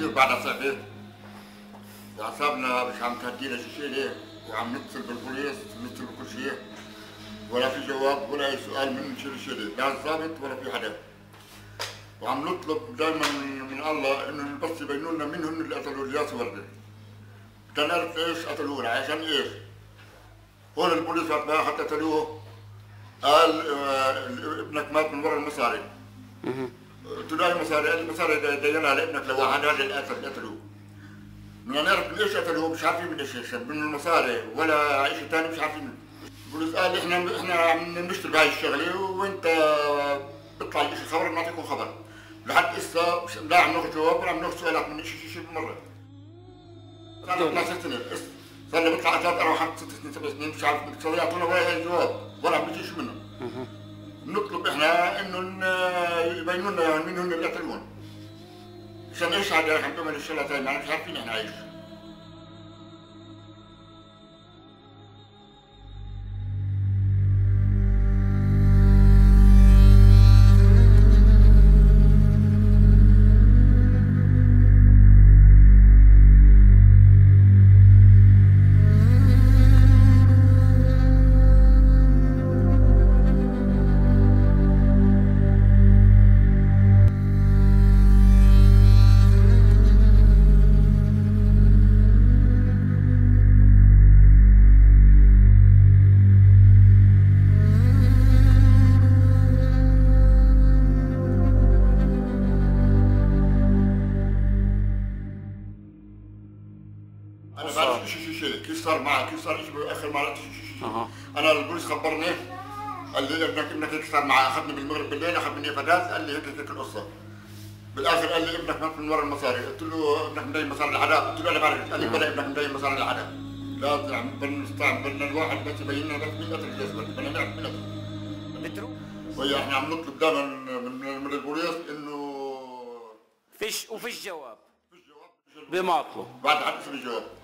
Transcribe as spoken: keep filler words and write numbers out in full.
كثير بعد عصابة اعصابنا مش عم تهدينا شيء ليه وعم نتصل بالبوليس نتصل بكل شيء ولا في جواب ولا اي سؤال من شيء شيء لا الضابط ولا في حدا. وعم نطلب دائما من الله انه بس يبينوا لنا مين هن اللي قتلوا الياس ورده. بدنا نعرف ايش قتلوه عشان ايش؟ هون البوليس وقت ما حتى قتلوه قال آه ابنك مات من وراء المصاري. قلت له اي مصاري؟ قال المصاري دينها لابنك لواحد هذا اللي قتل قتلوه. بدنا نعرف من ايش قتلوه مش عارفين من ايش من المصاري ولا شيء ثاني مش عارفين. البوليس قال احنا احنا عم نشتغل بهاي الشغله وانت بيطلع شيء خبر بنعطيكم خبر. لحد هسه لا عم ناخذ جواب ولا عم ناخذ سؤالات من شيء شيء بالمره. صار لنا ست سنين صار لنا بيطلع ثلاث اربع خمس ست سنين سبع سنين مش عارف صار يعطونا ولا اي جواب ولا عم بيجي شيء منهم. نطلب احنا انه يبينوا لنا مين هم اللي قتلوهم. عشان ايش هذا عم تعمل الشغلات هاي ما مش عارفين احنا ايش. انا ما بعرف شيء شيء شيء كيف صار معك كيف صار شيء باخر مرة شيء شيء شيء أه. انا البوليس خبرني قال لي ابنك ابنك هيك صار معي اخذني بالمغرب بالليل اخذ مني فداس قال لي هيك هيك القصه. بالاخر قال لي ابنك مات من وراء المصاري. قلت له ابنك مدين مصاري العداء. قلت له انا بعرف. قال لي بلا ابنك مدين مصاري العداء. لا عم بدنا نستعمل بدنا الواحد بس يبين لنا بس مين قتل الجيش بدنا نعرف مين قتل. بترو وهي احنا عم نطلب دائما من من البوليس انه فيش وفيش جواب. فيش جواب بمعطله بعد حد في الجواب.